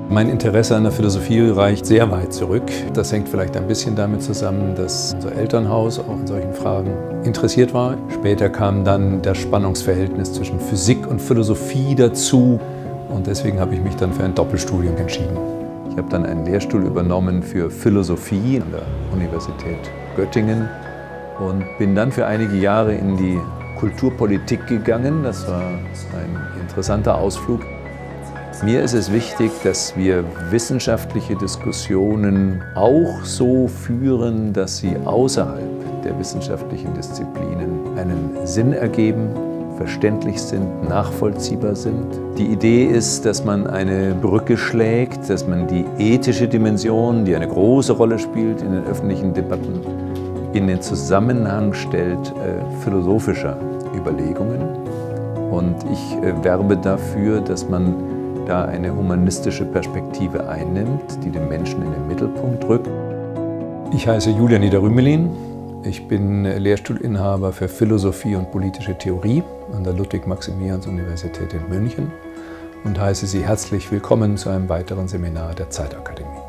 Mein Interesse an der Philosophie reicht sehr weit zurück. Das hängt vielleicht ein bisschen damit zusammen, dass unser Elternhaus auch in solchen Fragen interessiert war. Später kam dann das Spannungsverhältnis zwischen Physik und Philosophie dazu und deswegen habe ich mich dann für ein Doppelstudium entschieden. Ich habe dann einen Lehrstuhl übernommen für Philosophie an der Universität Göttingen und bin dann für einige Jahre in die Kulturpolitik gegangen. Das war ein interessanter Ausflug. Mir ist es wichtig, dass wir wissenschaftliche Diskussionen auch so führen, dass sie außerhalb der wissenschaftlichen Disziplinen einen Sinn ergeben, verständlich sind, nachvollziehbar sind. Die Idee ist, dass man eine Brücke schlägt, dass man die ethische Dimension, die eine große Rolle spielt in den öffentlichen Debatten, in den Zusammenhang stellt philosophischer Überlegungen. Und ich werbe dafür, dass man da eine humanistische Perspektive einnimmt, die den Menschen in den Mittelpunkt rückt. Ich heiße Julian Niederrümelin. Ich bin Lehrstuhlinhaber für Philosophie und politische Theorie an der Ludwig-Maximilians-Universität in München und heiße Sie herzlich willkommen zu einem weiteren Seminar der Zeitakademie.